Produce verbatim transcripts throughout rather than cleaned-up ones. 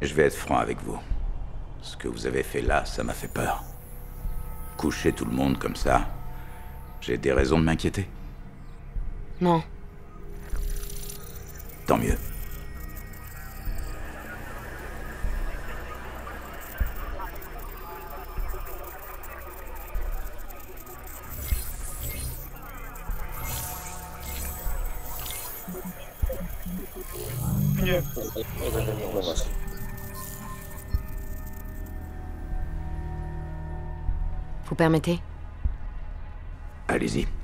Je vais être franc avec vous. Ce que vous avez fait là, ça m'a fait peur. Coucher tout le monde comme ça, j'ai des raisons de m'inquiéter. Non. Tant mieux. Nie. Vous permettez? Allez-y.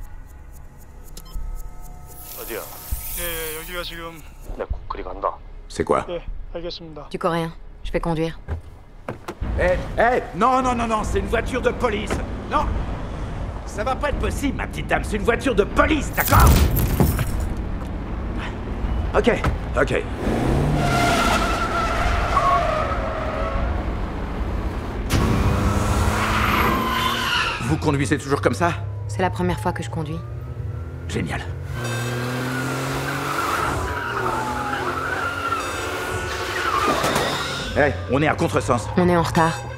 어디야? 예, 예, 여기가 지금. 나 그리 간다. C'est quoi? 예, 알겠습니다. Du coréen. Je vais conduire. Eh, eh, non, non, non, non, c'est une voiture de police. Non, ça va pas être possible, ma petite dame. C'est une voiture de police, d'accord? Ok, ok. Vous conduisez toujours comme ça? C'est la première fois que je conduis. Génial. Eh, on est à contresens. On est en retard.